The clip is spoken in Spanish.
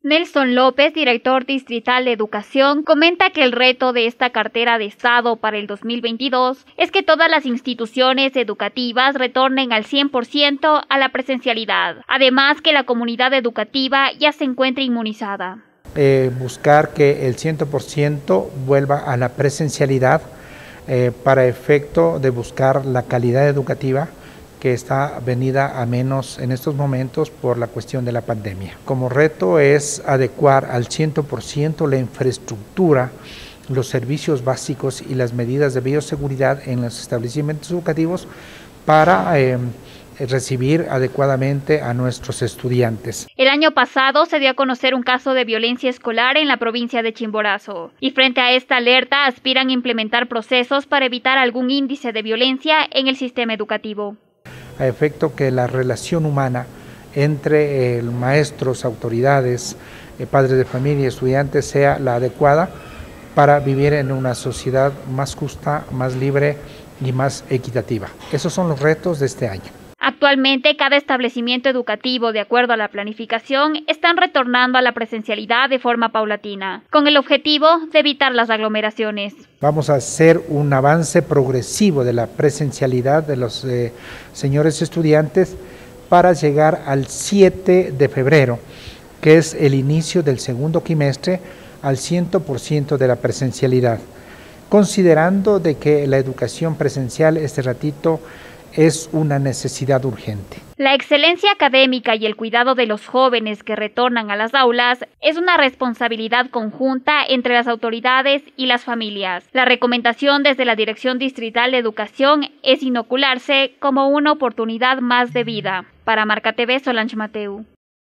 Nelson López, director distrital de Educación, comenta que el reto de esta cartera de Estado para el 2022 es que todas las instituciones educativas retornen al 100% a la presencialidad, además que la comunidad educativa ya se encuentra inmunizada. Buscar que el 100% vuelva a la presencialidad para efecto de buscar la calidad educativa que está venida a menos en estos momentos por la cuestión de la pandemia. Como reto es adecuar al 100% la infraestructura, los servicios básicos y las medidas de bioseguridad en los establecimientos educativos para recibir adecuadamente a nuestros estudiantes. El año pasado se dio a conocer un caso de violencia escolar en la provincia de Chimborazo y frente a esta alerta aspiran a implementar procesos para evitar algún índice de violencia en el sistema educativo. A efecto que la relación humana entre maestros, autoridades, padres de familia y estudiantes sea la adecuada para vivir en una sociedad más justa, más libre y más equitativa. Esos son los retos de este año. Actualmente, cada establecimiento educativo, de acuerdo a la planificación, están retornando a la presencialidad de forma paulatina, con el objetivo de evitar las aglomeraciones. Vamos a hacer un avance progresivo de la presencialidad de los señores estudiantes para llegar al 7 de febrero, que es el inicio del segundo quimestre, al 100% de la presencialidad, considerando de que la educación presencial este ratito es una necesidad urgente. La excelencia académica y el cuidado de los jóvenes que retornan a las aulas es una responsabilidad conjunta entre las autoridades y las familias. La recomendación desde la Dirección Distrital de Educación es inocularse como una oportunidad más de vida. Para Marca TV, Solange Mateu.